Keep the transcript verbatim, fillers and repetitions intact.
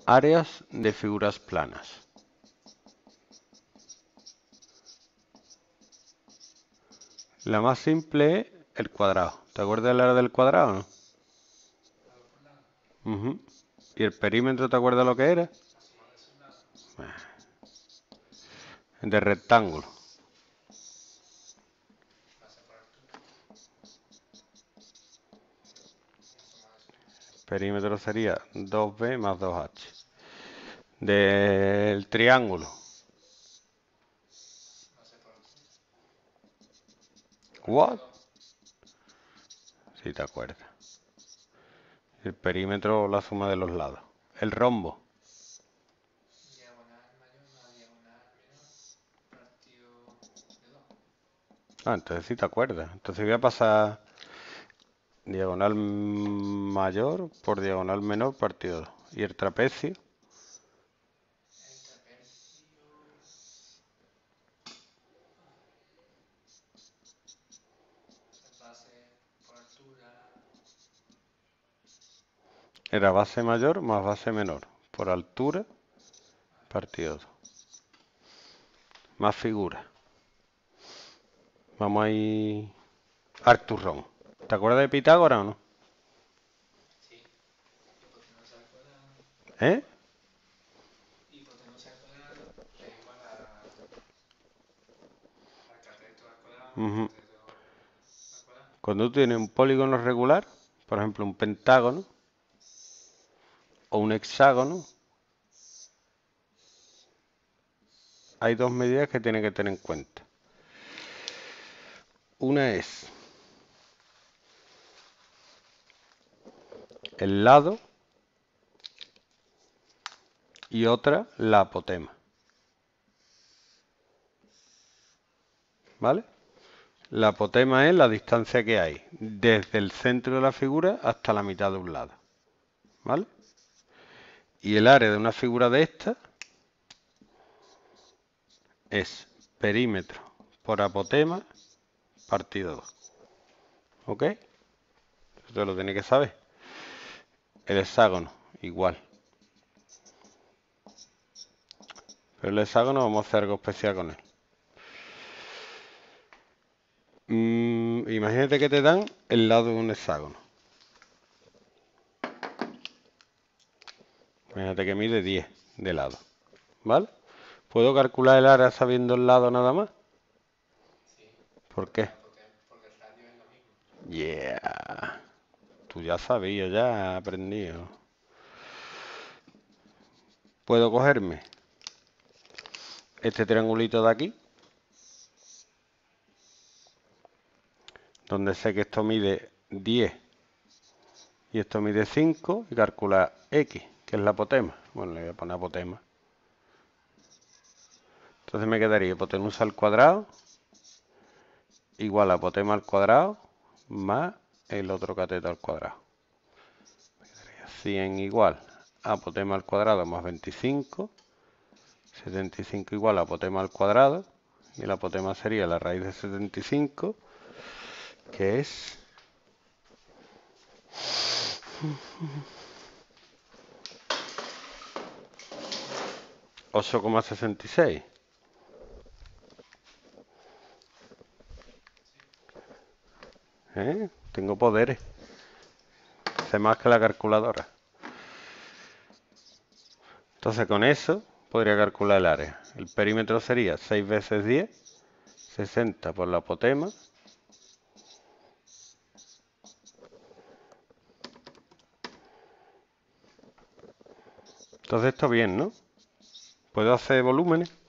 Áreas de figuras planas. La más simple es el cuadrado. ¿Te acuerdas del área del cuadrado o no? Ujú. ¿Y el perímetro te acuerdas lo que era? De rectángulo. Perímetro sería dos b más dos h. Del triángulo. What? Si te acuerdas. El perímetro o la suma de los lados. El rombo. Ah, entonces sí te acuerdas. Entonces voy a pasar diagonal mayor por diagonal menor partido dos. Y el trapecio. Era base mayor más base menor. Por altura partido dos. Más figuras. Vamos a ir al turrón. ¿Te acuerdas de Pitágoras o no? ¿Eh? Ujú. Cuando tú tienes un polígono regular, por ejemplo un pentágono o un hexágono, hay dos medidas que tienes que tener en cuenta. Una es el lado y otra la apotema. ¿Vale? La apotema es la distancia que hay desde el centro de la figura hasta la mitad de un lado. ¿Vale? Y el área de una figura de esta es perímetro por apotema partido dos. ¿Ok? Esto lo tenéis que saber. El hexágono, igual. Pero el hexágono vamos a hacer algo especial con él. Mm, imagínate que te dan el lado de un hexágono. Imagínate que mide diez de lado. ¿Vale? ¿Puedo calcular el área sabiendo el lado nada más? ¿Por qué? Yeah. Tú ya sabías, ya has aprendido. Puedo cogerme este triangulito de aquí, donde sé que esto mide diez y esto mide cinco, y calcular X, que es la apotema. Bueno, le voy a poner apotema. Entonces me quedaría hipotenusa al cuadrado igual a apotema al cuadrado más el otro cateto al cuadrado. Me quedaría cien igual a apotema al cuadrado más veinticinco. setenta y cinco igual a apotema al cuadrado. Y la apotema sería la raíz de setenta y cinco, que es ocho coma sesenta y seis. ¿Eh? Tengo poderes. Sé más que la calculadora. Entonces con eso podría calcular el área. El perímetro sería seis veces diez, sesenta por la apotema. Entonces esto bien, ¿no? ¿Puedo hacer volúmenes?